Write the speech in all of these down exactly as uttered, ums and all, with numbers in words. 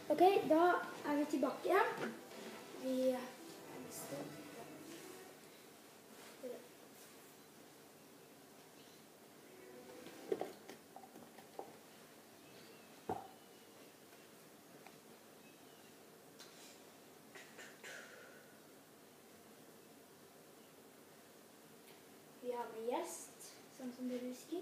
Ok, da er vi tilbake igjen. Vi er nesten. Vi har med gjest, sånn som dere husker.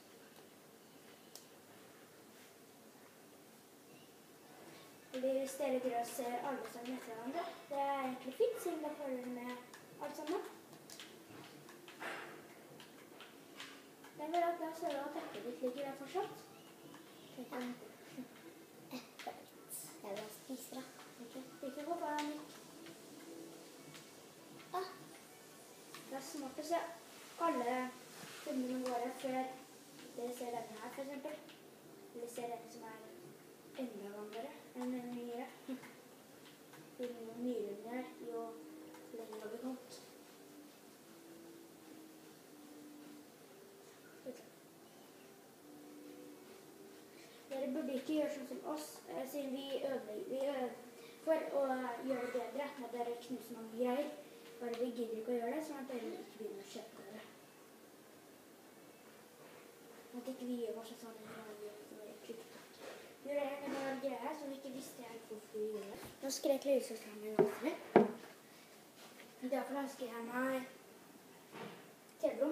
Hvis dere greier å se alle sammen etter hverandre. Det er egentlig fint, siden da følger dere med alt sammen. Jeg vil at la oss høre at teppet ditt ligger der fortsatt. Ja. Perfekt. Jeg vil spise det. Ok, ikke gå foran litt. Ah. Det er smart å se alle filmene våre før dere ser denne her, for eksempel. Eller ser denne som er enda gamlere enn den nyere. Jo nyere den er, jo lenger har vi kommet. Dere burde ikke gjøre sånn som oss, siden vi ødelegger. For å gjøre det bedre, når dere knuser mange greier, bare vi gidder ikke å gjøre det, sånn at dere ikke begynner å kjøpe dere. At ikke vi gjør masse sånne greier som er klippet. Vi gjør det en av greier som vi ikke visste helt hvorfor vi gjorde det. Nå skrek lillesøsteren min over. Derfor ønsker jeg meg TV-rom.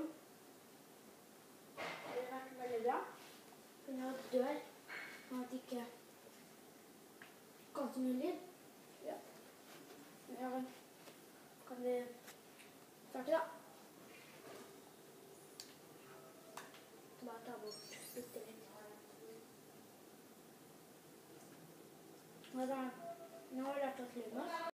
Det har vært veldig bra. Hun har dør, sånn at det ikke kan så mye lyd. Ja. Ja, kan vi starte da? Bare ta bort litt litt. Nå har vi lært oss lyden.